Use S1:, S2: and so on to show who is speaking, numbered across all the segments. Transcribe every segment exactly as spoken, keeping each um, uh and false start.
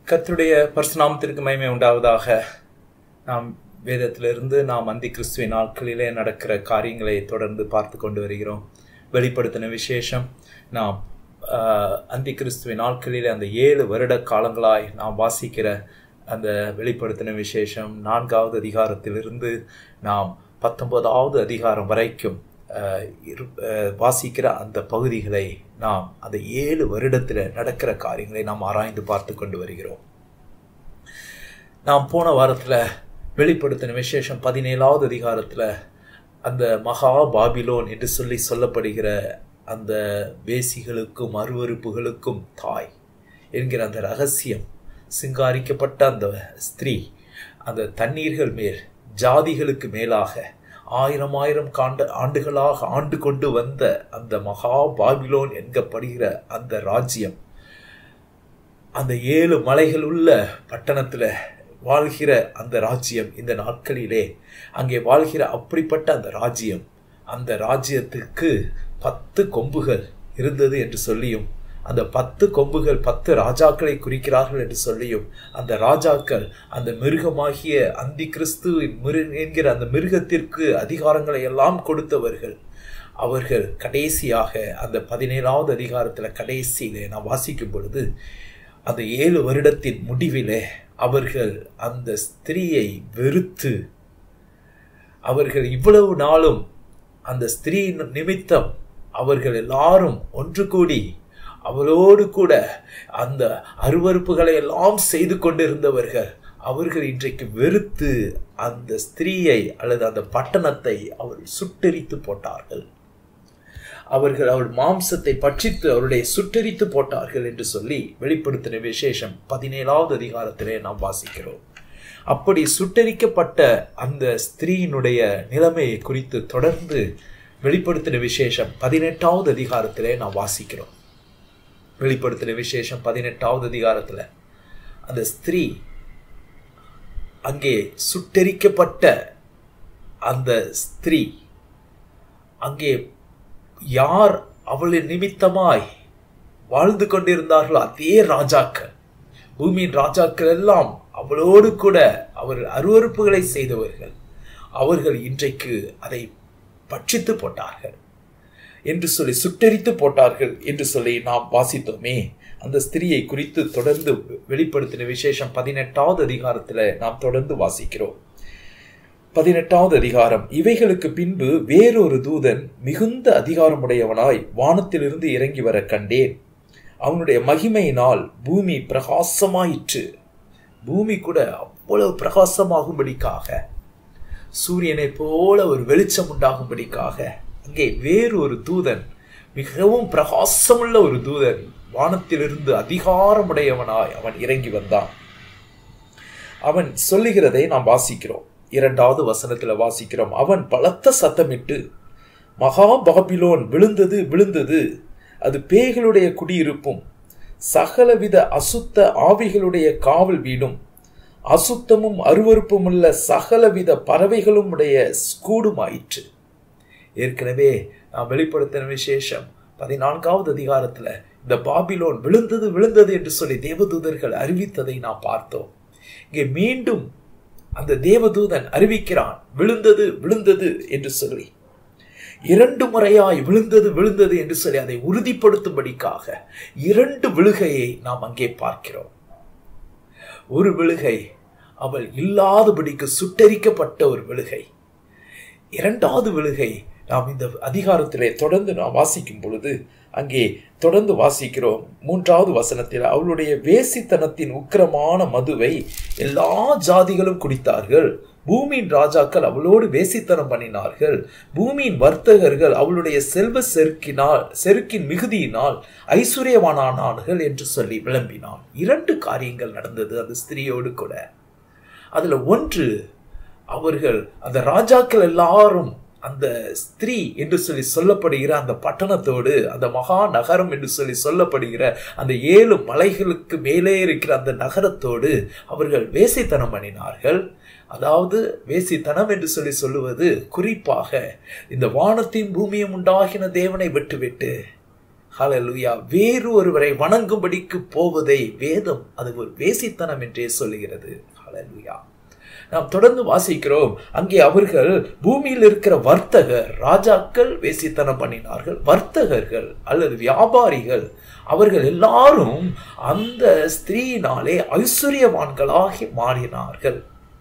S1: கர்த்தருடைய பரிசுநாமத்திற்கு மகிமை உண்டாவதாக. நாம் வேதத்திலிருந்து நாம் அந்தி கிறிஸ்துவின் நாட்களிலே நடக்கிற காரியங்களை தொடர்ந்து பார்த்து கொண்டு வருகிறோம். வெளிப்படுத்தின விசேஷம் நாம் அந்தி கிறிஸ்துவின் நாட்களிலே அந்த ஏழு வருட காலங்களாய் நாம் வாசிக்கிற அந்த வெளிப்படுத்தின விசேஷம் நான்காவது அதிகாரத்திலிருந்து நாம் பத்தொன்பதாவது அதிகாரம் வரைக்கும் வாசிக்கிற அந்த பகுதிகளை நாம் அந்த ஏழு வருடத்தில் நடக்கிற காரியங்களை நாம் ஆராய்ந்து பார்த்து கொண்டு வருகிறோம். நாம் போன வாரத்தில் வெளிப்படுத்தின விசேஷம் பதினேழாவது அதிகாரத்தில் அந்த மகா பாபிலோன் என்று சொல்லி சொல்லப்படுகிற அந்த வேசிகளுக்கும் அருவருப்புகளுக்கும் தாய் என்கிற அந்த ரகசியம், சிங்காரிக்கப்பட்ட அந்த ஸ்திரீ அந்த தண்ணீர்கள் மேல் ஜாதிகளுக்கு மேலாக ஆயிரம் ஆயிரம் காண்ட ஆண்டுகளாக ஆண்டு கொண்டு வந்த அந்த மகா பாபிலோன் என்கப்படுகிற அந்த ராஜ்யம், அந்த ஏழு மலைகள் உள்ள பட்டணத்தில் வாழ்கிற அந்த ராஜ்யம், இந்த நாட்களிலே அங்கே வாழ்கிற அப்படிப்பட்ட அந்த ராஜ்யம், அந்த ராஜ்யத்துக்கு பத்து கொம்புகள் இருந்தது என்று சொல்லியும், அந்த பத்து கொம்புகள் பத்து ராஜாக்களை குறிக்கிறார்கள் என்று சொல்லியும், அந்த ராஜாக்கள் அந்த மிருகமாகிய அந்தி கிறிஸ்து என்கிற அந்த மிருகத்திற்கு அதிகாரங்களை எல்லாம் கொடுத்தவர்கள். அவர்கள் கடைசியாக அந்த பதினேழாவது அதிகாரத்தில் கடைசியிலே நான் வாசிக்கும் பொழுது, அந்த ஏழு வருடத்தின் முடிவிலே அவர்கள் அந்த ஸ்திரீயை வெறுத்து, அவர்கள் இவ்வளவு நாளும் அந்த ஸ்திரீ நிமித்தம் அவர்கள் எல்லாரும் ஒன்று கூடி அவளோடு கூட அந்த அருவருப்புகளை எல்லாம் செய்து கொண்டிருந்தவர்கள், அவர்கள் இன்றைக்கு வெறுத்து அந்த ஸ்திரீயை அல்லது அந்த பட்டணத்தை அவர்கள் சுட்டெரித்து போட்டார்கள். அவர்கள் அவள் மாம்சத்தை பட்சித்து அவருடைய சுட்டெரித்து போட்டார்கள் என்று சொல்லி வெளிப்படுத்தின விசேஷம் பதினேழாவது அதிகாரத்திலே நாம் வாசிக்கிறோம். அப்படி சுட்டெரிக்கப்பட்ட அந்த ஸ்திரீயினுடைய நிலைமையை குறித்து தொடர்ந்து வெளிப்படுத்தின விசேஷம் பதினெட்டாவது அதிகாரத்திலே நாம் வாசிக்கிறோம். வெளிப்படுத்தின விசேஷம் பதினெட்டாவது அதிகாரத்தில் அந்த ஸ்திரீ அங்கே சுட்டெரிக்கப்பட்ட அந்த ஸ்திரீ அங்கே யார் அவளின் நிமித்தமாய் வாழ்ந்து கொண்டிருந்தார்களோ அதே ராஜாக்கள், பூமியின் ராஜாக்கள் எல்லாம் அவளோடு கூட அவர்கள் அருவருப்புகளை செய்தவர்கள், அவர்கள் இன்றைக்கு அதை பட்சித்து போட்டார்கள் என்று சொல்லி சுட்டெரித்து போட்டார்கள் என்று சொல்லி நாம் வாசித்தோமே. அந்த ஸ்திரியை குறித்து தொடர்ந்து வெளிப்படுத்தின விசேஷம் பதினெட்டாவது அதிகாரத்தில் நாம் தொடர்ந்து வாசிக்கிறோம். பதினெட்டாவது அதிகாரம், இவைகளுக்கு பின்பு வேறொரு தூதன் மிகுந்த அதிகாரமுடையவனாய் வானத்திலிருந்து இறங்கி வர கண்டேன். அவனுடைய மகிமையினால் பூமி பிரகாசமாயிற்று. பூமி கூட அவ்வளவு பிரகாசமாகும்படிக்காக, சூரியனை போல ஒரு வெளிச்சம் உண்டாகும்படிக்காக அங்கே வேறு ஒரு தூதன், மிகவும் பிரகாசமுள்ள ஒரு தூதன் வானத்திலிருந்து அதிகாரமுடையவனாய் அவன் இறங்கி வந்தான். அவன் சொல்லுகிறதை நாம் வாசிக்கிறோம். இரண்டாவது வசனத்துல வாசிக்கிறோம், அவன் பலத்த சத்தமிட்டு, மகா பாபிலோன் விழுந்தது விழுந்தது, அது பேய்களுடைய குடியிருப்பும் சகலவித அசுத்த ஆவிகளுடைய காவல் வீடும் அசுத்தமும் அருவருப்பும் உள்ள சகலவித பறவைகளும் உடைய கூடுமாயிற்று. ஏற்கனவே நாம் வெளிப்படுத்தின விசேஷம் பதினான்காவது அதிகாரத்துல இந்த பாபிலோன் விழுந்தது விழுந்தது என்று சொல்லி தேவதூதர்கள் அறிவித்ததை நாம் பார்த்தோம். இங்கே மீண்டும் அந்த தேவதூதன் அறிவிக்கிறான், விழுந்தது விழுந்தது என்று சொல்லி, இரண்டு முறையாய் விழுந்தது விழுந்தது என்று சொல்லி அதை உறுதிப்படுத்தும்படிக்காக இரண்டு விழுகையை நாம் அங்கே பார்க்கிறோம். ஒரு விழுகை அவள் இல்லாதபடிக்கு சுட்டெரிக்கப்பட்ட ஒரு விழுகை. இரண்டாவது விழுகை நாம் இந்த அதிகாரத்திலே தொடர்ந்து நாம் வாசிக்கும் பொழுது அங்கே தொடர்ந்து வாசிக்கிறோம். மூன்றாவது வசனத்தில், அவளுடைய வேசித்தனத்தின் உக்கிரமான மதுவை எல்லா ஜாதிகளும் குடித்தார்கள். பூமியின் ராஜாக்கள் அவளோடு வேசித்தனம் பண்ணினார்கள். பூமியின் வர்த்தகர்கள் அவளுடைய செல்வ செருக்கினால் செருக்கின் மிகுதியினால் ஐஸ்வர்யவானானார்கள் என்று சொல்லி விளம்பினான். இரண்டு காரியங்கள் நடந்தது அந்த ஸ்திரீயோடு கூட. அதுல ஒன்று, அவர்கள் அந்த ராஜாக்கள் எல்லாரும் அந்த ஸ்திரீ என்று சொல்லி சொல்லப்படுகிற அந்த பட்டணத்தோடு, அந்த மகா நகரம் என்று சொல்லி சொல்லப்படுகிற அந்த ஏழு மலைகளுக்கு மேலே இருக்கிற அந்த நகரத்தோடு அவர்கள் வேசித்தனம் பண்ணினார்கள். அதாவது வேசித்தனம் என்று சொல்லி சொல்லுவது குறிப்பாக இந்த வானத்தின் பூமியும் உண்டாகின தேவனை விட்டுவிட்டு ஹல்லேலூயா. வேறு ஒருவரை வணங்கும்படிக்கு போவதை வேதம் அது ஒரு வேசித்தனம் என்றே சொல்லுகிறது. ஹல்லேலூயா. நாம் தொடர்ந்து வாசிக்கிறோம், அங்கே அவர்கள் பூமியில் இருக்கிற வர்த்தகர், ராஜாக்கள் வேசித்தனம் பண்ணினார்கள், வர்த்தகர்கள் அல்லது வியாபாரிகள் அவர்கள் எல்லாரும் அந்த ஸ்திரீயினாலே ஐஸ்வர்யவான்களாகி மாறினார்கள்.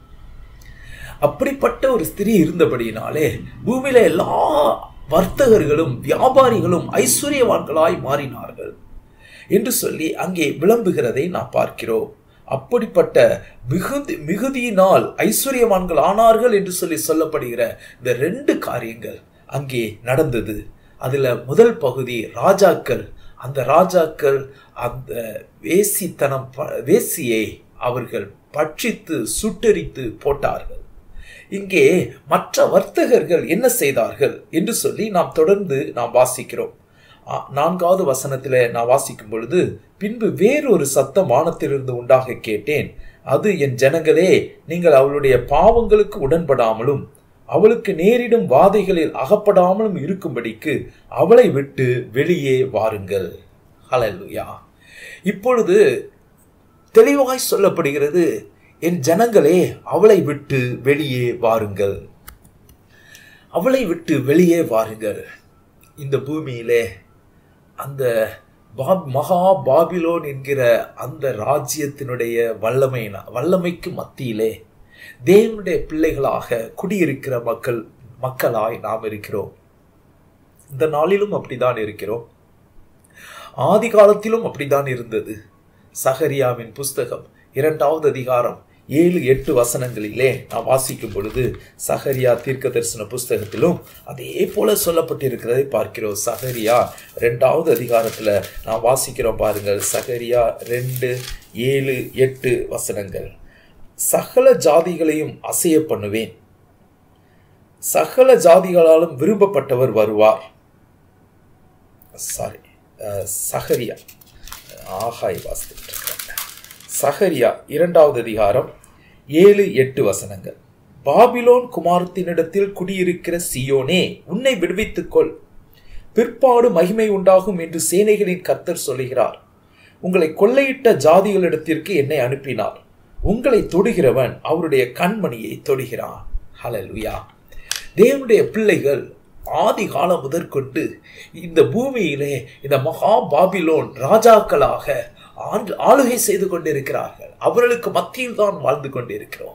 S1: அப்படிப்பட்ட ஒரு ஸ்திரீ இருந்தபடியினாலே பூமியில எல்லா வர்த்தகர்களும் வியாபாரிகளும் ஐஸ்வர்யவான்களாய் மாறினார்கள் என்று சொல்லி அங்கே விளம்புகிறதை நாம் பார்க்கிறோம். அப்படிப்பட்ட மிகுதி மிகுதியினால் ஐஸ்வர்யவான்கள் ஆனார்கள் என்று சொல்லி சொல்லப்படுகிற இந்த ரெண்டு காரியங்கள் அங்கே நடந்தது. அதுல முதல் பகுதி ராஜாக்கள். அந்த ராஜாக்கள் அந்த வேசித்தனம் வேசியை அவர்கள் பட்சித்து சுட்டெரித்து போட்டார்கள். இங்கே மற்ற வர்த்தகர்கள் என்ன செய்தார்கள் என்று சொல்லி நாம் தொடர்ந்து நாம் வாசிக்கிறோம். நான்காவது வசனத்திலே நான் வாசிக்கும் பொழுது, பின்பு வேறொரு சத்தம் வானத்திலிருந்து உண்டாக கேட்டேன். அது, என் ஜனங்களே, நீங்கள் அவளுடைய பாவங்களுக்கு உடன்படாமலும் அவளுக்கு நேரிடும் வாதைகளில் அகப்படாமலும் இருக்கும்படிக்கு அவளை விட்டு வெளியே வாருங்கள். ஹல்லேலூயா. இப்பொழுது தெளிவாய் சொல்லப்படுகிறது, என் ஜனங்களே, அவளை விட்டு வெளியே வாருங்கள், அவளை விட்டு வெளியே வாருங்கள். இந்த பூமியிலே அந்த மகா பாபிலோன் என்கிற அந்த ராஜ்யத்தினுடைய வல்லமை வல்லமைக்கு மத்தியிலே தேவனுடைய பிள்ளைகளாக குடியிருக்கிற மக்கள் மக்களாய் நாம் இருக்கிறோம். இந்த நாளிலும் அப்படித்தான் இருக்கிறோம். ஆதி காலத்திலும் அப்படித்தான் இருந்தது. சகரியாவின் புஸ்தகம் இரண்டாவது அதிகாரம் ஏழு எட்டு வசனங்களிலே நாம் வாசிக்கும் பொழுது, சகரியா தீர்க்க தரிசன புஸ்தகத்திலும் அதே போல சொல்லப்பட்டிருக்கிறதை பார்க்கிறோம். சகரியா இரண்டாவது அதிகாரத்துல நாம் வாசிக்கிறோம் பாருங்கள். சகரியா ரெண்டு ஏழு எட்டு வசனங்கள். சகல ஜாதிகளையும் அசைய பண்ணுவேன், சகல ஜாதிகளாலும் விரும்பப்பட்டவர் வருவார். சாரி சகரியா ஆகாய் வாசித்து சகரியா இரண்டாவது அதிகாரம் ஏழு எட்டு வசனங்கள். பாபிலோன் குமாரத்தினிடத்தில் குடியிருக்கிற சியோனே, உன்னை விடுவித்துக்கொள், பிற்பாடு மகிமை உண்டாகும் என்று சேனைகளின் கர்த்தர் சொல்லுகிறார். உங்களை கொள்ளையிட்ட ஜாதிகளிடத்திற்கு என்னை அனுப்பினார். உங்களை தொடுகிறவன் அவருடைய கண்மணியை தொடுகிறான். ஹல்லேலூயா. தேவனுடைய பிள்ளைகள் ஆதி காலம் முதற்கொண்டு இந்த பூமியிலே இந்த மகா பாபிலோன் ராஜாக்களாக ஆளுகை செய்து கொண்டிருக்கிறார்கள். அவர்களுக்கு மத்தியில் தான் வாழ்ந்து கொண்டிருக்கிறோம்.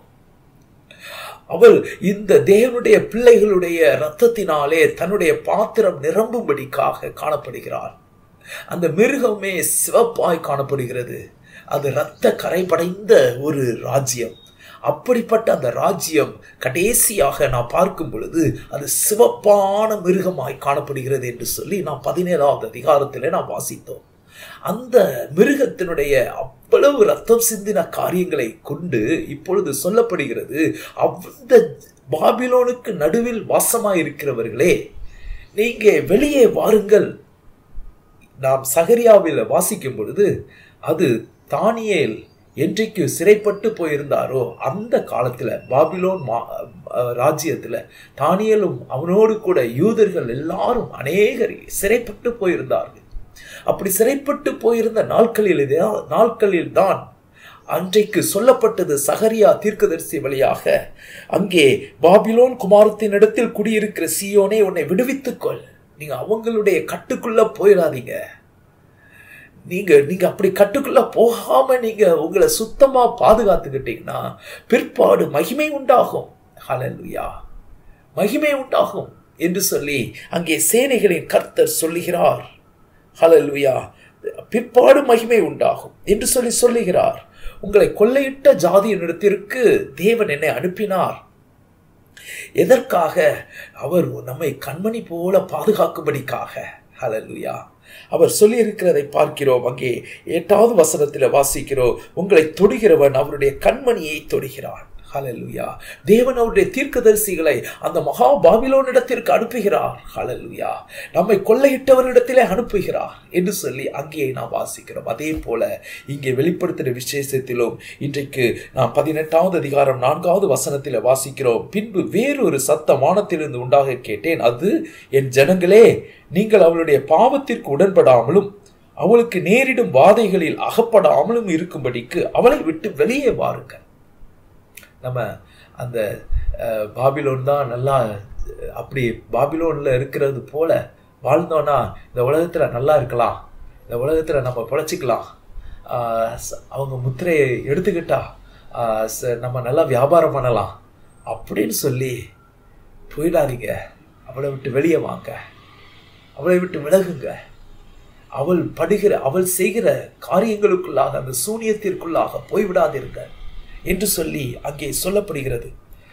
S1: அவள் இந்த தேவனுடைய பிள்ளைகளுடைய இரத்தத்தினாலே தன்னுடைய பாத்திரம் நிரம்பும்படிக்காக காணப்படுகிறாள். அந்த மிருகமே சிவப்பாய் காணப்படுகிறது. அது இரத்த கரைபடைந்த ஒரு ராஜ்யம். அப்படிப்பட்ட அந்த ராஜ்யம் கடைசியாக நான் பார்க்கும் பொழுது அது சிவப்பான மிருகமாய் காணப்படுகிறது என்று சொல்லி நாம் பதினேழாவது அதிகாரத்திலே நாம் வாசித்தோம். அந்த மிருகத்தினுடைய அவ்வளவு ரத்தம் சிந்தின காரியங்களை கொண்டு இப்பொழுது சொல்லப்படுகிறது, அந்த பாபிலோனுக்கு நடுவில் வாசமாயிருக்கிறவர்களே, நீங்க வெளியே வாருங்கள். நாம் சகரியாவில் வாசிக்கும் பொழுது அது தானியேல் என்றைக்கு சிறைப்பட்டு போயிருந்தாரோ அந்த காலத்துல பாபிலோன் ராஜ்யத்துல தானியேலும் அவனோடு கூட யூதர்கள் எல்லாரும் அநேகர் சிறைப்பட்டு போயிருந்தார்கள். அப்படி சிறைப்பட்டு போயிருந்த நாட்களில் நாட்களில் தான் அன்றைக்கு சொல்லப்பட்டது சகரியா தீர்க்கதரிசி வழியாக, அங்கே பாபிலோன் குமாரத்தின் இடத்தில் குடியிருக்கிற சீயோனே, உன்னை விடுவித்துக்கொள், நீங்க அவங்களுடைய கட்டுக்குள்ள போயிடாதீங்க, நீங்க நீங்க அப்படி கட்டுக்குள்ள போகாம நீங்க உங்களை சுத்தமா பாதுகாத்துக்கிட்டீங்கன்னா பிற்பாடு மகிமை உண்டாகும். ஹல்லேலூயா. மகிமை உண்டாகும் என்று சொல்லி அங்கே சேனைகளின் கர்த்தர் சொல்லுகிறார். ஹல்லேலூயா. பிற்பாடு மகிமை உண்டாகும் என்று சொல்லி சொல்லுகிறார். உங்களை கொள்ளையிட்ட ஜாதியினிடத்திற்கு தேவன் என்னை அனுப்பினார். எதற்காக? அவர் நம்மை கண்மணி போல பாதுகாக்கும்படிக்காக. ஹல்லேலூயா. அவர் சொல்லி இருக்கிறதை பார்க்கிறோம். அங்கே எட்டாவது வசனத்தில் வாசிக்கிறோம், உங்களை தொடுகிறவன் அவருடைய கண்மணியை தொடுகிறான். ஹல்லேலூயா. தேவன் அவருடைய தீர்க்கதரிசிகளை அந்த மகா பாபிலோனிடத்திற்கு அனுப்புகிறார். ஹல்லேலூயா. நம்மை கொள்ளையிட்டவரிடத்திலே அனுப்புகிறார் என்று சொல்லி அங்கே நாம் வாசிக்கிறோம். அதே போல இங்கே வெளிப்படுத்தின விசேஷத்திலும் இன்றைக்கு நாம் பதினெட்டாவது அதிகாரம் நான்காவது வசனத்தில் வாசிக்கிறோம். பின்பு வேறொரு சத்தம் வானத்திலிருந்து உண்டாக கேட்டேன். அது, என் ஜனங்களே, நீங்கள் அவளுடைய பாவத்திற்கு உடன்படாமலும் அவளுக்கு நேரிடும் வாதைகளில் அகப்படாமலும் இருக்கும்படிக்கு அவளை விட்டு வெளியே வாருங்கள். நம்ம அந்த பாபிலோன் தான் நல்லா அப்படி பாபிலோன்ல இருக்கிறது போல வாழ்ந்தோன்னா இந்த உலகத்துல நல்லா இருக்கலாம், இந்த உலகத்துல நம்ம பிழைச்சிக்கலாம், அவங்க முத்திரையை எடுத்துக்கிட்டா நம்ம நல்லா வியாபாரம் பண்ணலாம் அப்படின்னு சொல்லி போயிடாதீங்க. அவளை விட்டு வெளியே வாங்க, அவளை விட்டு விலகுங்க. அவள் படுகிற அவள் செய்கிற காரியங்களுக்குள்ளாக அந்த சூனியத்திற்குள்ளாக போய்விடாதிருங்க என்று சொல்லி அங்கே சொல்லப்படுகிறது.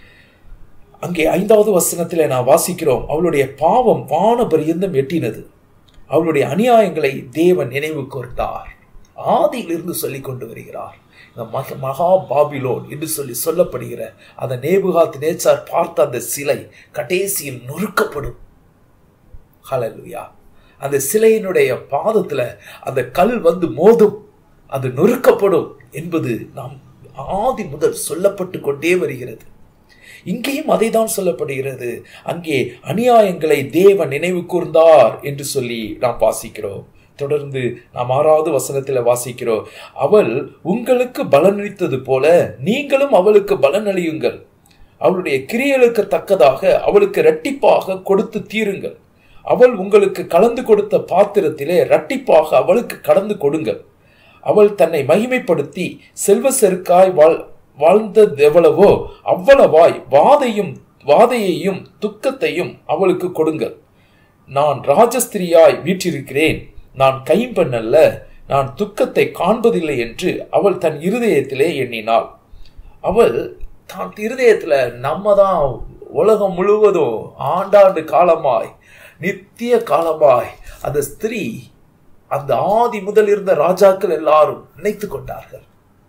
S1: அங்கே ஐந்தாவது வசனத்தில் நான் வாசிக்கிறோம், அவளுடைய பாவம் வான பரியந்தம் எட்டினது, அவளுடைய அநியாயங்களை தேவன் நினைவு கூர்ந்தார். ஆதியிலிருந்து சொல்லி கொண்டு வருகிறார். இந்த மக மகா பாபிலோன் என்று சொல்லி சொல்லப்படுகிற அந்த நேபுகாத் நேச்சார் பார்த்த அந்த சிலை கடைசியில் நொறுக்கப்படும். ஹல்லேலூயா. அந்த சிலையினுடைய பாதத்துல அந்த கல் வந்து மோதும், அது நொறுக்கப்படும் என்பது நாம் ஆதி முதல் சொல்லப்பட்டு கொண்டே வருகிறது. இங்கேயும் அதை தான் சொல்லப்படுகிறது. அங்கே அநியாயங்களை தேவன் நினைவு கூர்ந்தார் என்று சொல்லி நாம் வாசிக்கிறோம். தொடர்ந்து நாம் ஆறாவது வசனத்தில் வாசிக்கிறோம், அவள் உங்களுக்கு பலனளித்தது போல நீங்களும் அவளுக்கு பலனளியுங்கள், அவளுடைய கிரியைகளுக்கு தக்கதாக அவளுக்கு இரட்டிப்பாக கொடுத்து தீருங்கள், அவள் உங்களுக்கு கலந்து கொடுத்த பாத்திரத்திலே இரட்டிப்பாக அவளுக்கு கலந்து கொடுங்கள், அவள் தன்னை மகிமைப்படுத்தி செல்வ செருக்காய் வாழ் வாழ்ந்தது எவ்வளவோ அவ்வளவாய் வாதையும் வாதையையும் துக்கத்தையும் அவளுக்கு கொடுங்கள். நான் ராஜஸ்திரியாய் வீற்றிருக்கிறேன், நான் கைம்பெண் அல்ல, நான் துக்கத்தை காண்பதில்லை என்று அவள் தன் இருதயத்திலே எண்ணினாள். அவள் தான் இருதயத்துல நம்ம தான் உலகம் முழுவதும் ஆண்டாண்டு காலமாய் நித்திய காலமாய் அந்த ஸ்திரீ அந்த ஆதி முதல் இருந்த ராஜாக்கள் எல்லாரும் நினைத்து கொண்டார்கள்.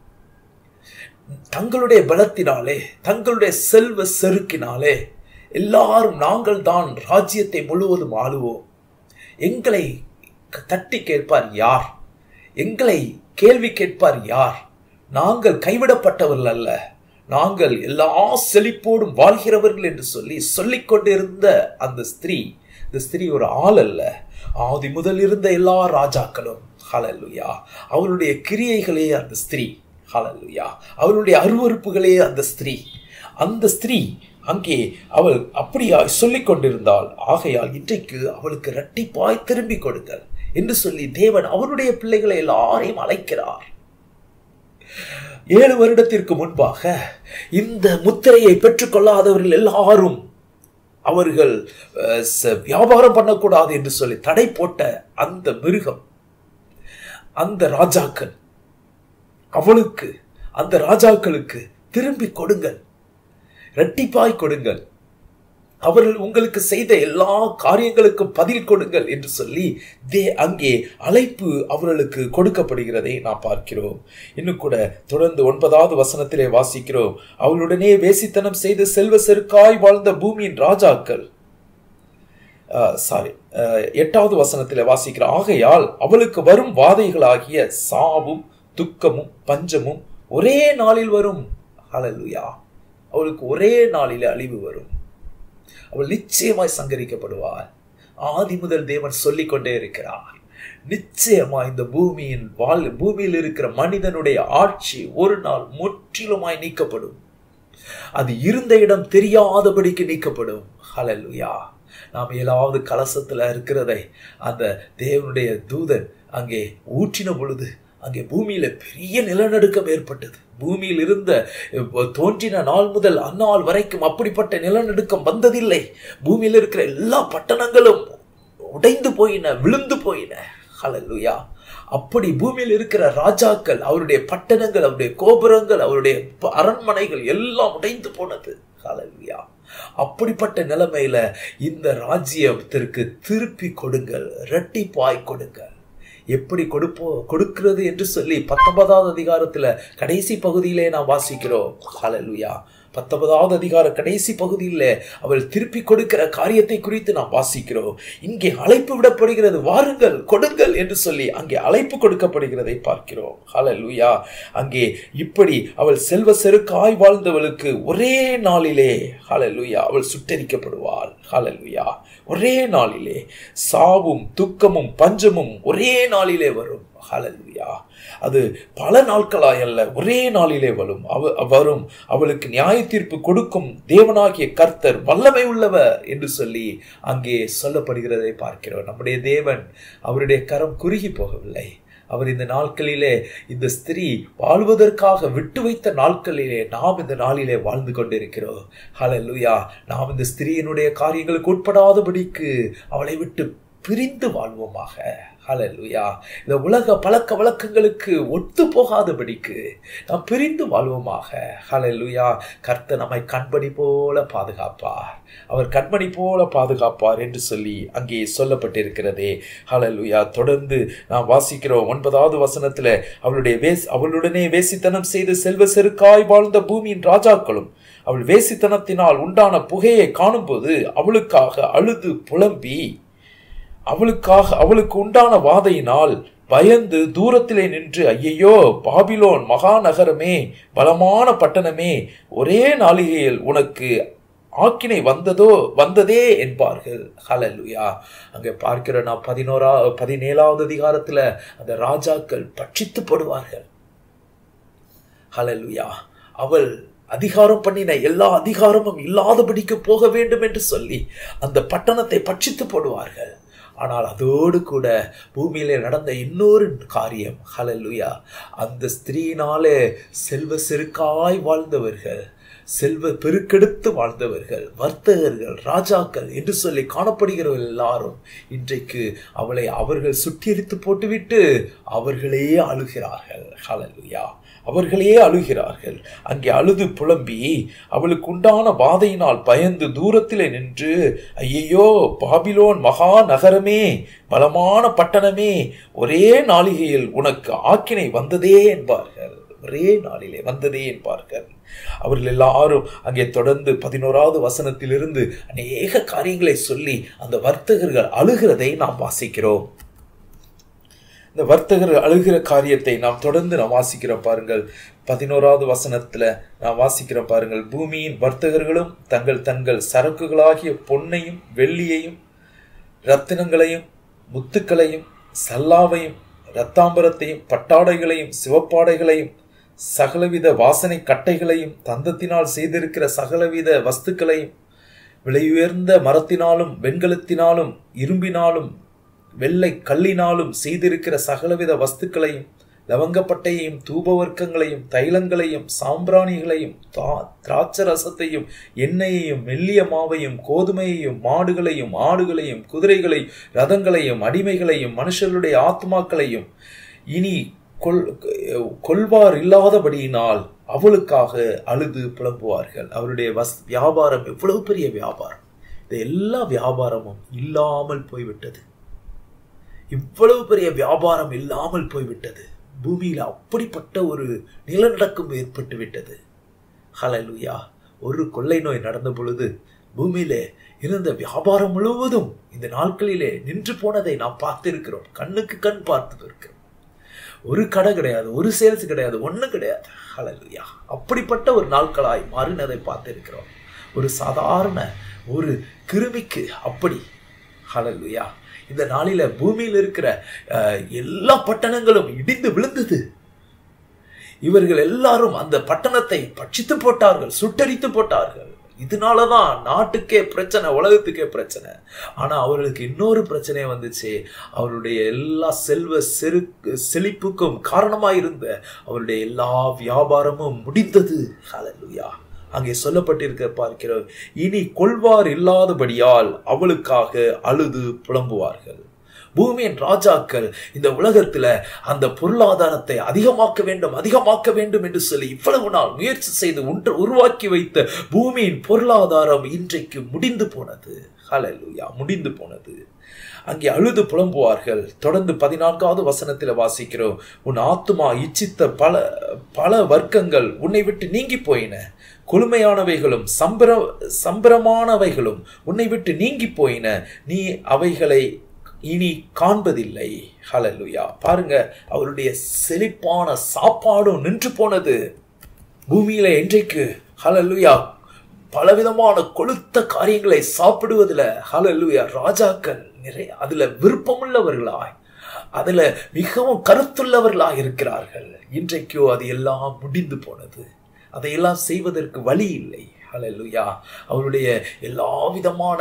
S1: தங்களுடைய பலத்தினாலே தங்களுடைய செல்வ செருக்கினாலே எல்லாரும் நாங்கள் தான் ராஜ்யத்தை முழுவதும் ஆளுவோம், எங்களை தட்டி கேட்பார் யார், எங்களை கேள்வி கேட்பார் யார், நாங்கள் கைவிடப்பட்டவர்கள் அல்ல, நாங்கள் எல்லா செழிப்போடும் வாழ்கிறவர்கள் என்று சொல்லி சொல்லிக் கொண்டிருந்த அந்த ஸ்திரீ, இந்த ஸ்திரீ ஒரு ஆள் அல்ல, ஆதி முதல் இருந்த எல்லா ராஜாக்களும். ஹல்லேலூயா. அவளுடைய கிரியைகளே அந்த ஸ்திரீ. ஹல்லேலூயா. அவளுடைய அருவருப்புகளே அந்த ஸ்திரீ. அந்த ஸ்திரீ அங்கே அவள் அப்படியாய் சொல்லிக் கொண்டிருந்தாள். ஆகையால் இன்றைக்கு அவளுக்கு இரட்டிப்பாய் திரும்பி கொடுங்கள் என்று சொல்லி தேவன் அவருடைய பிள்ளைகளை எல்லாரையும் அழைக்கிறார். ஏழு வருடத்திற்கு முன்பாக இந்த முத்திரையை பெற்றுக்கொள்ளாதவர்கள் எல்லாரும் அவர்கள் வியாபாரம் பண்ணக்கூடாது என்று சொல்லி தடை போட்ட அந்த மிருகம், அந்த ராஜாக்கள், அவளுக்கு அந்த ராஜாக்களுக்கு திரும்பி கொடுங்கள், இரட்டிப்பாய் கொடுங்கள், அவர்கள் உங்களுக்கு செய்த எல்லா காரியங்களுக்கும் பதில் கொடுங்கள் என்று சொல்லி தே அங்கே அழைப்பு அவர்களுக்கு கொடுக்கப்படுகிறதை நாம் பார்க்கிறோம். இன்னும் கூட தொடர்ந்து ஒன்பதாவது வசனத்திலே வாசிக்கிறோம், அவளுடனே வேசித்தனம் செய்து செல்வ செருக்காய் வாழ்ந்த பூமியின் ராஜாக்கள். சாரி எட்டாவது வசனத்திலே வாசிக்கிறோம், ஆகையால் அவளுக்கு வரும் வாதைகளாகிய சாவும் துக்கமும் பஞ்சமும் ஒரே நாளில் வரும். ஹல்லேலூயா. அவளுக்கு ஒரே நாளில் அழிவு வரும், அவள் நிச்சயமாய் சங்கரிக்கப்படுவாள். ஆதி முதல் தேவன் சொல்லிக் கொண்டே இருக்கிறார், நிச்சயமா இந்த பூமியின் வாழ் பூமியில் இருக்கிற மனிதனுடைய ஆட்சி ஒரு நாள் முற்றிலுமாய் நீக்கப்படும். அது இருந்த இடம் தெரியாதபடிக்கு நீக்கப்படும். ஹல்லேலூயா. நாம் ஏழாவது கலசத்துல இருக்கிறதை அந்த தேவனுடைய தூதன் அங்கே ஊற்றின பொழுது அங்கே பூமியில பெரிய நிலநடுக்கம் ஏற்பட்டது. பூமியில் இருந்த தோன்றின நாள் முதல் அந்நாள் வரைக்கும் அப்படிப்பட்ட நிலநடுக்கம் வந்ததில்லை. பூமியில் இருக்கிற எல்லா பட்டணங்களும் உடைந்து போயின, விழுந்து போயின. ஹல்லேலூயா. அப்படி பூமியில் இருக்கிற ராஜாக்கள், அவருடைய பட்டணங்கள், அவருடைய கோபுரங்கள், அவருடைய அரண்மனைகள் எல்லாம் உடைந்து போனது. ஹல்லேலூயா. அப்படிப்பட்ட நிலைமையில இந்த ராஜ்யத்திற்கு திருப்பி கொடுங்கள், இரட்டிப்பாய் கொடுங்கள். எப்படி கொடுப்போ கொடுக்கிறது என்று சொல்லி பத்தொன்பதாவது அதிகாரத்துல கடைசி பகுதியிலே நாம் வாசிக்கிறோம். ஹல்லேலூயா. பத்தொன்பதாவது அதிகார கடைசி பகுதியில் அவள் திருப்பி கொடுக்கிற காரியத்தை குறித்து நாம் வாசிக்கிறோம். இங்கே அழைப்பு விடப்படுகிறது, வாருங்கள் கொடுங்கள் என்று சொல்லி அங்கே அழைப்பு கொடுக்கப்படுகிறதை பார்க்கிறோம். ஹல்லேலூயா. அங்கே இப்படி அவள் செல்வ செருக்காய் வாழ்ந்தவளுக்கு ஒரே நாளிலே ஹல்லேலூயா அவள் சுட்டரிக்கப்படுவாள். ஹல்லேலூயா. ஒரே நாளிலே சாவும் துக்கமும் பஞ்சமும் ஒரே நாளிலே வரும். ஹல்லேலூயா. அது பல நாட்களாய் அல்ல, ஒரே நாளிலே வரும். அவ வரும் அவளுக்கு நியாய தீர்ப்பு கொடுக்கும் தேவனாகிய கர்த்தர் வல்லமை உள்ளவர் என்று சொல்லி அங்கே சொல்லப்படுகிறதை பார்க்கிறோம். நம்முடைய தேவன், அவருடைய கரம் குறுகி போகவில்லை. அவர் இந்த நாட்களிலே இந்த ஸ்திரீ வாழ்வதற்காக விட்டு வைத்த நாட்களிலே நாம் இந்த நாளிலே வாழ்ந்து கொண்டிருக்கிறோம். ஹல்லேலூயா. நாம் இந்த ஸ்திரீயினுடைய காரியங்களுக்கு உட்படாதபடிக்கு அவளை விட்டு பிரிந்து வாழ்வோமாக. ஹல்லேலூயா. இந்த உலக பழக்க வழக்கங்களுக்கு ஒத்து போகாதபடிக்கு நாம் பிரிந்து வாழ்வோமாக. ஹல்லேலூயா. கர்த்தர் நம்மை கண்மணி போல பாதுகாப்பார், அவர் கண்மணி போல பாதுகாப்பார் என்று சொல்லி அங்கே சொல்லப்பட்டிருக்கிறதே. ஹல்லேலூயா. தொடர்ந்து நாம் வாசிக்கிறோம் ஒன்பதாவது வசனத்துல, அவளுடைய வேஸ் அவளுடனே வேசித்தனம் செய்து செல்வ செருக்காய் வாழ்ந்த பூமியின் ராஜாக்களும் அவள் வேசித்தனத்தினால் உண்டான புகையை காணும்போது அவளுக்காக அழுது புலம்பி அவளுக்காக அவளுக்கு உண்டான வாதையினால் பயந்து தூரத்திலே நின்று, ஐயையோ பாபிலோன் மகாநகரமே, பலமான பட்டணமே, ஒரே நாளிகையில் உனக்கு ஆக்கினை வந்ததோ வந்ததே என்பார்கள். ஹல்லேலூயா. அங்கே பார்க்கிற நான் பதினோரா பதினேழாவது அதிகாரத்துல அந்த ராஜாக்கள் பட்சித்துப்படுவார்கள். ஹல்லேலூயா. அவள் அதிகாரம் பண்ணின எல்லா அதிகாரமும் இல்லாதபடிக்கு போக வேண்டும் என்று சொல்லி அந்த பட்டணத்தை பட்சித்து போடுவார்கள். ஆனால் அதோடு கூட பூமியிலே நடந்த இன்னொரு காரியம், ஹல்லேலூயா, அந்த ஸ்திரீனாலே செல்வ செருக்காய் வாழ்ந்தவர்கள், செல்வ பெருக்கெடுத்து வாழ்ந்தவர்கள், வர்த்தகர்கள், ராஜாக்கள் என்று சொல்லி காணப்படுகிறவர்கள் எல்லாரும் இன்றைக்கு அவளை அவர்கள் சுட்டெரித்து போட்டுவிட்டு அவர்களே அழுகிறார்கள். ஹல்லேலூயா. அவர்களே அழுகிறார்கள். அங்கே அழுது புலம்பி அவளுக்கு உண்டான வாதையினால் பயந்து தூரத்திலே நின்று, ஐயையோ பாபிலோன் மகா நகரமே, பலமான பட்டணமே, ஒரே நாளிகையில் உனக்கு ஆக்கினை வந்ததே என்பார்கள். ஒரே நாளிலே வந்ததே என்பார்கள். அவர்கள் எல்லாரும் அங்கே தொடர்ந்து பதினோராவது வசனத்திலிருந்து அநேக காரியங்களை சொல்லி அந்த வர்த்தகர்கள் அழுகிறதை நாம் வாசிக்கிறோம். இந்த வர்த்தகர் அழுகிற காரியத்தை நாம் தொடர்ந்து நாம் வாசிக்கிறோம். பாருங்கள், பதினோராவது வசனத்துல நாம் வாசிக்கிறோம். பாருங்கள், பூமியின் வர்த்தகர்களும் தங்கள் தங்கள் சரக்குகளாகிய பொன்னையும் வெள்ளியையும் இரத்தினங்களையும் முத்துக்களையும் சல்லாவையும் இரத்தாம்பரத்தையும் பட்டாடைகளையும் சிவப்பாடைகளையும் சகலவித வாசனை கட்டைகளையும் தந்தத்தினால் செய்திருக்கிற சகலவித வஸ்துக்களையும் விலையுயர்ந்த மரத்தினாலும் வெண்கலத்தினாலும் இரும்பினாலும் வெள்ளை கல்லினாலும் செய்திருக்கிற சகலவித வஸ்துக்களையும் லவங்கப்பட்டையையும் தூபவர்க்கங்களையும் தைலங்களையும் சாம்பிராணிகளையும் திராட்சரசத்தையும் எண்ணெயையும் மெல்லிய மாவையும் கோதுமையையும் மாடுகளையும் ஆடுகளையும் குதிரைகளை ரதங்களையும் அடிமைகளையும் மனுஷர்களுடைய ஆத்மாக்களையும் இனி கொல் கொள்வார் இல்லாதபடியினால் அவளுக்காக அழுது புலம்புவார்கள். அவருடைய வஸ் வியாபாரம் எவ்வளவு பெரிய வியாபாரம்! இந்த எல்லா வியாபாரமும் இல்லாமல் போய்விட்டது. இவ்வளவு பெரிய வியாபாரம் இல்லாமல் போய்விட்டது. பூமியில் அப்படிப்பட்ட ஒரு நிலநடுக்கம் ஏற்பட்டு விட்டது. ஹல்லேலூயா. ஒரு கொள்ளை நோய் நடந்த பொழுது பூமியிலே இருந்த வியாபாரம் முழுவதும் இந்த நாட்களிலே நின்று போனதை நாம் பார்த்திருக்கிறோம். கண்ணுக்கு கண் பார்த்து இருக்கிறோம். ஒரு கடை கிடையாது, ஒரு சேல்ஸ் கிடையாது, ஒன்றும் கிடையாது. ஹல்லேலூயா. அப்படிப்பட்ட ஒரு நாட்களாய் மாறினதை பார்த்திருக்கிறோம். ஒரு சாதாரண ஒரு கிருமிக்கு அப்படி. ஹல்லேலூயா. இந்த நாளில பூமியில் இருக்கிற எல்லா பட்டணங்களும் இடிந்து விழுந்தது. இவர்கள் எல்லாரும் அந்த பட்டணத்தை பட்சித்து போட்டார்கள், சுட்டரித்து போட்டார்கள். இதனாலதான் நாட்டுக்கே பிரச்சனை, உலகத்துக்கே பிரச்சனை. ஆனா அவர்களுக்கு இன்னொரு பிரச்சனை வந்துச்சு. அவருடைய எல்லா செல்வ செரு செழிப்புக்கும் காரணமாயிருந்த அவருடைய எல்லா வியாபாரமும் முடிந்தது. ஹல்லேலூயா. அங்கே சொல்லப்பட்டிருக்க பார்க்கிறோம், இனி கொள்வார் இல்லாதபடியால் அவளுக்காக அழுது புலம்புவார்கள். பூமியின் ராஜாக்கள் இந்த உலகத்துல அந்த பொருளாதாரத்தை அதிகமாக்க வேண்டும் அதிகமாக்க வேண்டும் என்று சொல்லி இவ்வளவு நாள் முயற்சி செய்து ஒன்று உருவாக்கி வைத்த பூமியின் பொருளாதாரம் இன்றைக்கு முடிந்து போனது. ஹல்லேலூயா, முடிந்து போனது. அங்கே அழுது புலம்புவார்கள். தொடர்ந்து பதினான்காவது வசனத்தில் வாசிக்கிறோம், உன் ஆத்துமா இச்சித்த பல பல வர்க்கங்கள் உன்னை விட்டு நீங்கி போயின, கொழுமையானவைகளும் சம்பர சம்பரமானவைகளும் உன்னை விட்டு நீங்கி போயின, நீ அவைகளை இனி காண்பதில்லை. ஹல்லேலூயா. பாருங்க, அவருடைய செழிப்பான சாப்பாடும் நின்று போனது பூமியில. இன்றைக்கு ஹல்லேலூயா பலவிதமான கொழுத்த காரியங்களை சாப்பிடுவதில் ஹல்லேலூயா ராஜாக்கள் நிறைய அதுல விருப்பமுள்ளவர்களாய் அதுல மிகவும் கருத்துள்ளவர்களாய் இருக்கிறார்கள். இன்றைக்கோ அது எல்லாம் முடிந்து போனது. அதையெல்லாம் செய்வதற்கு வழி இல்லை. ஹல்லேலூயா. அவருடைய எல்லா விதமான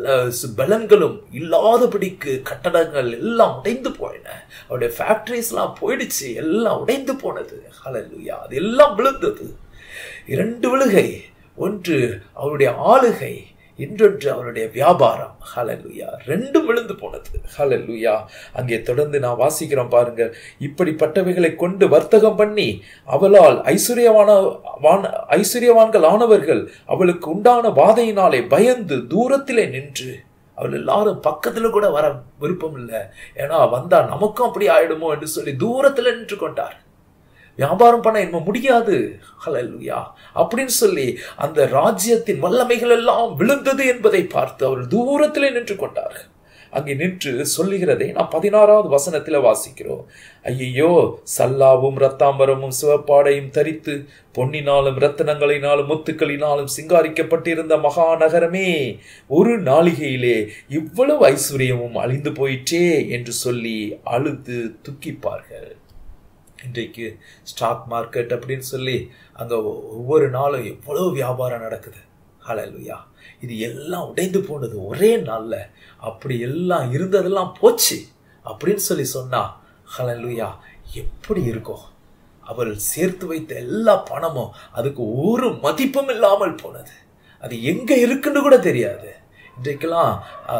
S1: பலன்களும் இல்லாதபடிக்கு கட்டடங்கள் எல்லாம் உடைந்து போயின. அவருடைய ஃபேக்டரிஸ் எல்லாம் போயிடுச்சு, எல்லாம் உடைந்து போனது. ஹல்லேலூயா. அது எல்லாம் விழுந்தது. இரண்டு விழுகை, ஒன்று அவருடைய ஆளுகை, இன்னொன்று அவருடைய வியாபாரம். ஹல்லேலூயா. ரெண்டும் விழுந்து போனது. ஹல்லேலூயா. அங்கே தொடர்ந்து நான் வாசிக்கிறோம் பாருங்க, இப்படிப்பட்டவைகளை கொண்டு வர்த்தகம் பண்ணி அவளால் ஐஸ்வர்யவான ஐஸ்வர்யவான்கள் ஆனவர்கள் அவளுக்கு உண்டான வாதையினாலே பயந்து தூரத்திலே நின்று, அவள் எல்லாரும் பக்கத்துல கூட வர விருப்பம் இல்லை, ஏன்னா வந்தா நமக்கும் அப்படி ஆயிடுமோ என்று சொல்லி தூரத்துல நின்று கொண்டார். வியாபாரம் பண்ண என்ன முடியாது. ஹல்லேலூயா. அப்படின்னு சொல்லி அந்த ராஜ்யத்தின் வல்லமைகள் எல்லாம் விழுந்தது என்பதை பார்த்து அவர் தூரத்திலே நின்று கொண்டார்கள். அங்கே நின்று சொல்லுகிறதை நாம் பதினாறாவது வசனத்தில் வாசிக்கிறோம். ஐயோ, சல்லாவும் இரத்தாம்பரமும் சிவப்பாடையும் தரித்து பொன்னினாலும் இரத்தனங்களினாலும் முத்துக்களினாலும் சிங்காரிக்கப்பட்டிருந்த மகா நகரமே, ஒரு நாளிகையிலே இவ்வளவு ஐஸ்வர்யமும் அழிந்து போயிற்றே என்று சொல்லி அழுது துக்கிப்பார்கள். இன்றைக்கு ஸ்டாக் மார்க்கெட் அப்படின்னு சொல்லி அங்கே ஒவ்வொரு நாளும் எவ்வளோ வியாபாரம் நடக்குது. ஹல்லேலூயா. இது எல்லாம் உடைந்து போனது ஒரே நாளில். அப்படி எல்லாம் இருந்ததெல்லாம் போச்சு அப்படின்னு சொல்லி சொன்னா ஹல்லேலூயா எப்படி இருக்கும்? அவள் சேர்த்து வைத்த எல்லா பணமும் அதுக்கு ஒரு மதிப்பும் இல்லாமல் போனது. அது எங்கே இருக்குன்னு கூட தெரியாது. இன்றைக்கெல்லாம்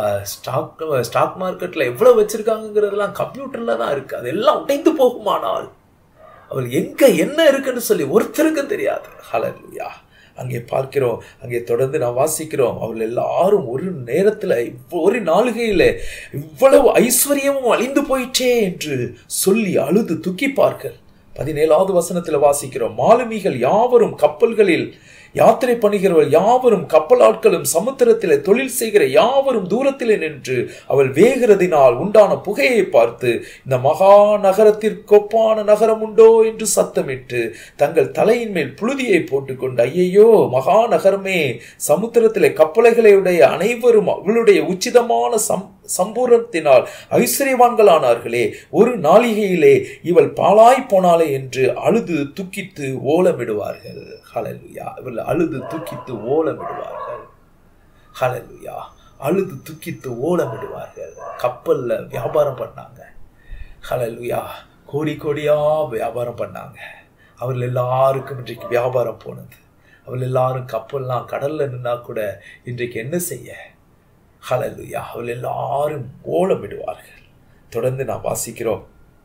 S1: ஸ்டாக் ஸ்டாக் மார்க்கெட்டில் எவ்வளோ வச்சுருக்காங்கிறதெல்லாம் கம்ப்யூட்டரில் தான் இருக்குது. அதெல்லாம் உடைந்து போகுமானால் அவள் எங்கே என்ன இருக்குன்னு சொல்லி ஒருத்தருக்கும் தெரியாது. ஹல்லேலூயா. அங்கே பார்க்கிறோம், அங்கே தொடர்ந்து நான் வாசிக்கிறோம், அவள் எல்லாரும் ஒரு நேரத்தில் ஒரு நாளிகையில் இவ்வளவு ஐஸ்வர்யமும் அழிந்து போயிற்றே என்று சொல்லி அழுது துக்கிப்பார்கள். பதினேழாவது வசனத்தில் வாசிக்கிறோம், மாலுமிகள் யாவரும் கப்பல்களில் யாத்திரை பண்ணுகிறவள் யாவரும் கப்பல் ஆட்களும் சமுத்திரத்திலே தொழில் செய்கிற யாவரும் தூரத்திலே நின்று அவள் வேகிறதினால் உண்டான புகையை பார்த்து, இந்த மகா நகரத்திற்கொப்பான நகரம் உண்டோ என்று சத்தமிட்டு தங்கள் தலையின் மேல் புழுதியை போட்டுக்கொண்டு, ஐயையோ மகா நகரமே, சமுத்திரத்திலே கப்பலைகளுடைய அனைவரும் அவளுடைய உச்சிதமான சம் சம்பூரத்தினால் ஐஸ்வர்யவான்களானார்களே, ஒரு நாளிகையிலே இவள் பாழாய் போனாளே என்று அழுது துக்கித்து ஓலமிடுவார்கள். ஹல்லேலூயா. இவள் அழுது துக்கித்து ஓலமிடுவார்கள். ஹல்லேலூயா. அழுது துக்கித்து ஓலமிடுவார்கள். கப்பல்ல வியாபாரம் பண்ணாங்க. ஹல்லேலூயா. கோடி கோடியா வியாபாரம் பண்ணாங்க. அவர்கள் எல்லாருக்கும் இன்றைக்கு வியாபாரம் போனது. அவள் எல்லாரும் கப்பல்லாம் கடல்ல நின்னா கூட இன்றைக்கு என்ன செய்ய? ஹல்லேலூயா. அவள் எல்லாரும் ஓலமிடுவார்கள். தொடர்ந்து நான் வாசிக்கிறோம்,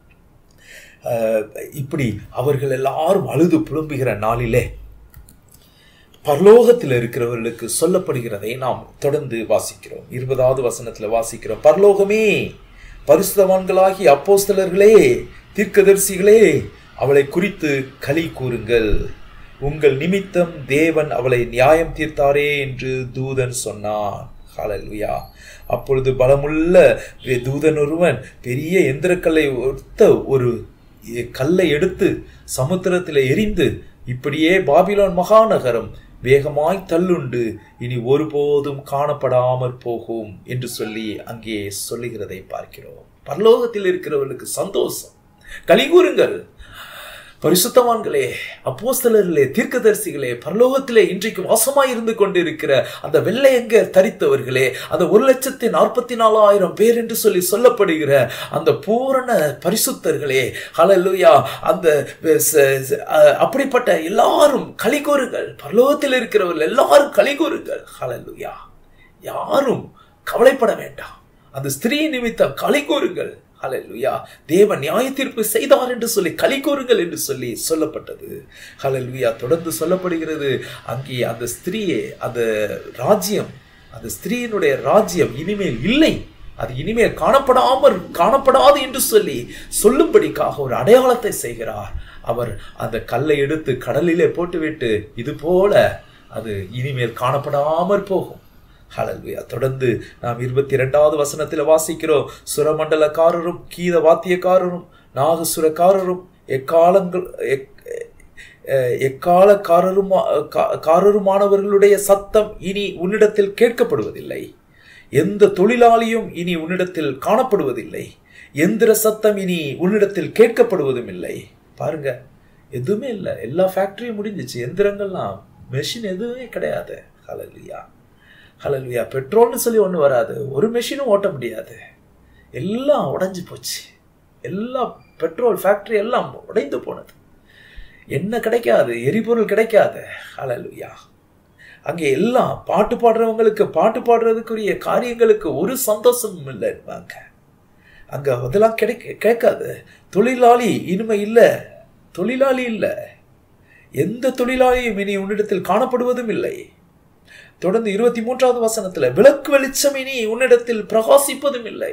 S1: இப்படி அவர்கள் எல்லாரும் அழுது புலம்புகிற நாளிலே பரலோகத்தில் இருக்கிறவர்களுக்கு சொல்லப்படுகிறதை நாம் தொடர்ந்து வாசிக்கிறோம். இருபதாவது வசனத்தில் வாசிக்கிறோம், பரலோகமே, பரிசுத்தவான்களாகி அப்போஸ்தலர்களே, தீர்க்கதரிசிகளே, அவளை குறித்து களி கூறுங்கள். உங்கள் நிமித்தம் தேவன் அவளை நியாயம் தீர்த்தாரே என்று தூதன் சொன்னான். ஹல்லேலூயா. அப்பொழுது பலமுள்ள தூதன் ஒருவன் பெரிய எந்திரக்கல்லை ஒத்த ஒரு கல்லை எடுத்து சமுத்திரத்தில் எரிந்து, இப்படியே பாபிலோன் மகாநகரம் வேகமாய் தள்ளுண்டு இனி ஒருபோதும் காணப்படாமற் போகும் என்று சொல்லி அங்கே சொல்லுகிறதை பார்க்கிறோம். பரலோகத்தில் இருக்கிறவர்களுக்கு சந்தோஷம், களி கூறுங்கள். பரிசுத்தவான்களே, அப்போஸ்தலர்களே, தீர்க்கதரிசிகளே, பரலோகத்திலே இன்றைக்கு வாசமாய் இருந்து கொண்டிருக்கிற அந்த வெள்ளையங்க தரித்தவர்களே, அந்த ஒரு லட்சத்தி நாற்பத்தி நாலாயிரம் பேர் என்று சொல்லி சொல்லப்படுகிற அந்த பூரண பரிசுத்தர்களே, ஹல்லேலூயா, அந்த அப்படிப்பட்ட எல்லாரும் களி கூறுங்கள். பரலோகத்தில் இருக்கிறவர்கள் எல்லாரும் களி கூறுங்கள். ஹல்லேலூயா. யாரும் கவலைப்பட வேண்டாம். அந்த ஸ்திரீ நிமித்தம் களி கூறுங்கள். ஹல்லேலூயா. தேவன் நியாய தீர்ப்பு செய்தார் என்று சொல்லி களி கூறுங்கள் என்று சொல்லி சொல்லப்பட்டது. ஹல்லேலூயா. தொடர்ந்து சொல்லப்படுகிறது, அங்கே அந்த ஸ்திரீயே, அந்த ராஜ்யம், அந்த ஸ்திரீயினுடைய ராஜ்யம் இனிமேல் இல்லை, அது இனிமேல் காணப்படாமல் காணப்படாது என்று சொல்லி சொல்லும்படிக்காக ஒரு அடையாளத்தை செய்கிறார். அவர் அந்த கல்லை எடுத்து கடலிலே போட்டுவிட்டு இது போல அது இனிமேல் காணப்படாமற் போகும். ஹல்லேலூயா. தொடர்ந்து நாம் இருபத்தி இரண்டாவது வசனத்தில் வாசிக்கிறோம், சுரமண்டலக்காரரும் கீத வாத்தியக்காரரும் நாகசுரக்காரரும் எக்காலங்கள் எக்காலக்காரரும் காரருமானவர்களுடைய சத்தம் இனி உன்னிடத்தில் கேட்கப்படுவதில்லை. எந்த தொழிலாளியும் இனி உன்னிடத்தில் காணப்படுவதில்லை. எந்திர சத்தம் இனி உன்னிடத்தில் கேட்கப்படுவதும் இல்லை. பாருங்க, எதுவுமே இல்லை, எல்லா ஃபேக்டரியும் முடிஞ்சிச்சு, எந்திரங்கள்லாம், மெஷின் எதுவுமே கிடையாது. ஹல்லேலூயா. ஹல்லேலூயா. பெட்ரோல்னு சொல்லி ஒன்று வராது, ஒரு மெஷினும் ஓட்ட முடியாது, எல்லாம் உடைஞ்சு போச்சு. எல்லா பெட்ரோல் ஃபேக்டரி எல்லாம் உடைந்து போனது. என்ன கிடைக்காது, எரிபொருள் கிடைக்காது. ஹல்லேலூயா. அங்கே எல்லாம் பாட்டு பாடுறவங்களுக்கு பாட்டு பாடுறதுக்குரிய காரியங்களுக்கு ஒரு சந்தோஷமும் இல்லைன்பாங்க. அங்க அதெல்லாம் கிடைக்க கேட்காது. தொழிலாளி இனிமை இல்லை, தொழிலாளி இல்லை, எந்த தொழிலாளியும் இனி உன்னிடத்தில் காணப்படுவதும் இல்லை. தொடர்ந்து இருபத்தி மூன்றாவது வசனத்துல, விளக்கு வெளிச்சம் இனி உன்னிடத்தில் பிரகாசிப்பதும் இல்லை.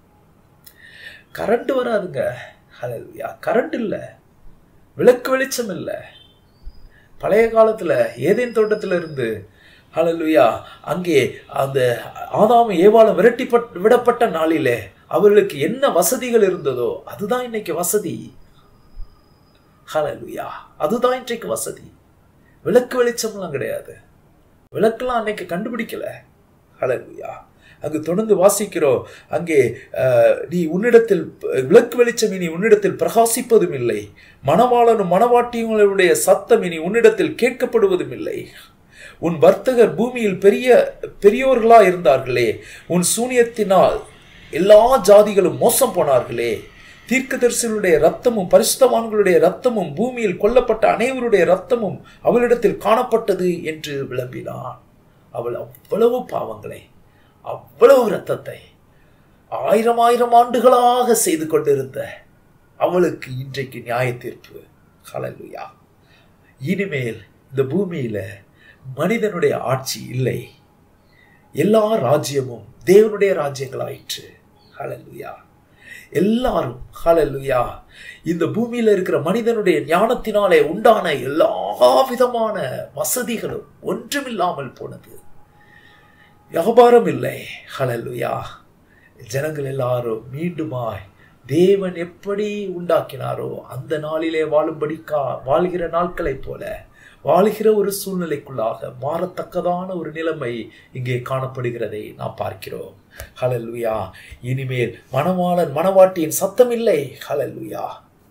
S1: கரண்ட் வராதுங்க. ஹல்லேலூயா. கரண்ட் இல்லை, விளக்கு வெளிச்சம் இல்லை. பழைய காலத்துல ஏதேன் தோட்டத்துல இருந்து, ஹல்லேலூயா, அங்கே அந்த ஆதாம் ஏவாளும் விரட்டி விடப்பட்ட நாளிலே அவர்களுக்கு என்ன வசதிகள் இருந்ததோ அதுதான் இன்னைக்கு வசதி. ஹல்லேலூயா. அதுதான் இன்றைக்கு வசதி. விளக்கு வெளிச்சம்லாம் கிடையாது. விளக்கெல்லாம் அன்னைக்கு கண்டுபிடிக்கல. ஹல்லேலூயா. அங்கு தொடர்ந்து வாசிக்கிறோம், அங்கே நீ உன்னிடத்தில் விளக்கு வெளிச்சம் இனி உன்னிடத்தில் பிரகாசிப்பதும் இல்லை, மணவாளனும் மணவாட்டியுடைய சத்தம் இனி உன்னிடத்தில் கேட்கப்படுவதும் இல்லை. உன் வர்த்தகர் பூமியில் பெரிய பெரியோர்களா இருந்தார்களே, உன் சூனியத்தினால் எல்லா ஜாதிகளும் மோசம் போனார்களே. தீர்க்கதரிசிகளுடைய ரத்தமும் பரிசுத்தவான்களுடைய ரத்தமும் பூமியில் கொல்லப்பட்ட அனைவருடைய ரத்தமும் அவளிடத்தில் காணப்பட்டது என்று விளம்பினான். அவள் அவ்வளவு பாவங்களை, அவ்வளவு ரத்தத்தை ஆயிரம் ஆயிரம் ஆண்டுகளாக செய்து கொண்டிருந்த அவளுக்கு இன்றைக்கு நியாய தீர்ப்பு. ஹல்லேலூயா. இனிமேல் இந்த பூமியில மனிதனுடைய ஆட்சி இல்லை, எல்லா ராஜ்யமும் தேவனுடைய ராஜ்யங்களாயிற்று. ஹல்லேலூயா. எல்லாரும், ஹல்லேலூயா, இந்த பூமியில இருக்கிற மனிதனுடைய ஞானத்தினாலே உண்டான எல்லா விதமான வசதிகளும் ஒன்றுமில்லாமல் போனது. வியாபாரம் இல்லை. ஹல்லேலூயா. ஜனங்கள் எல்லாரும் மீண்டுமாய் தேவன் எப்படி உண்டாக்கினாரோ அந்த நாளிலே வாழும்படிக்கா வாழ்கிற நாட்களை போல வாழ்கிற ஒரு சூழ்நிலைக்குள்ளாக மாறத்தக்கதான ஒரு நிலைமை இங்கே காணப்படுகிறதை நாம் பார்க்கிறோம். ஹல்லேலூயா. இனிமேல் மணவாளன் மணவாட்டியின் சத்தம் இல்லை. ஹல்லேலூயா.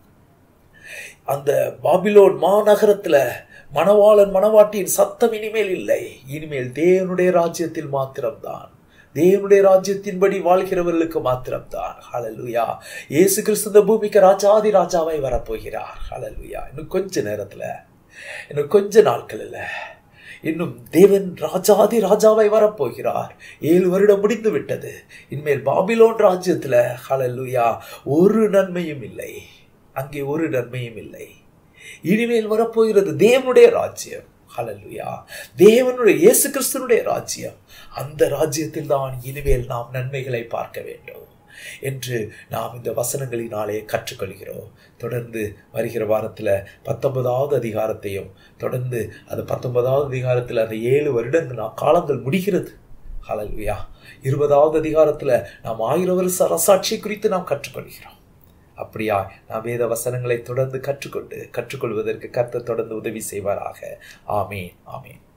S1: அந்த பாபிலோன் மாநகரத்துல மணவாளன் மணவாட்டியின் சத்தம் இனிமேல் இல்லை. இனிமேல் தேவனுடைய ராஜ்யத்தில் மாத்திரம்தான், தேவனுடைய ராஜ்யத்தின்படி வாழ்கிறவர்களுக்கு மாத்திரம்தான். ஹல்லேலூயா. இயேசு கிறிஸ்து இந்த பூமிக்கு ராஜாதி ராஜாவை வரப்போகிறார். ஹல்லேலூயா. இன்னும் கொஞ்ச நேரத்துல, இன்னும் கொஞ்ச நாட்கள் இல்ல, இன்னும் தேவன் ராஜாதி ராஜாவை வரப்போகிறார். ஏழு வருடம் முடிந்து விட்டது. இனிமேல் பாபிலோன் ராஜ்யத்துல, ஹல்லேலூயா, ஒரு நன்மையும் இல்லை, அங்கே ஒரு நன்மையும் இல்லை. இனிமேல் வரப்போகிறது தேவனுடைய ராஜ்யம். ஹல்லேலூயா. தேவனுடைய இயேசு கிறிஸ்துனுடைய ராஜ்யம். அந்த ராஜ்யத்தில் தான் இனிமேல் நாம் நன்மைகளை பார்க்க வேண்டும் என்று நாம் இந்த வசனங்களினாலே கற்றுக்கொள்கிறோம். தொடர்ந்து வருகிற வாரத்தில் பத்தொன்பதாவது அதிகாரத்தையும், தொடர்ந்து அது பத்தொன்பதாவது அதிகாரத்தில் அந்த ஏழு வருடங்கள் காலங்கள் முடிகிறது. ஹல்லேலூயா. இருபதாவது அதிகாரத்தில் நாம் ஆயிரம் வருஷ அரசாட்சி குறித்து நாம் கற்றுக்கொள்கிறோம். அப்படியா நாம் வேத வசனங்களை தொடர்ந்து கற்றுக்கொண்டு கற்றுக்கொள்வதற்கு கர்த்தர் தொடர்ந்து உதவி செய்வாராக. ஆமேன், ஆமேன்.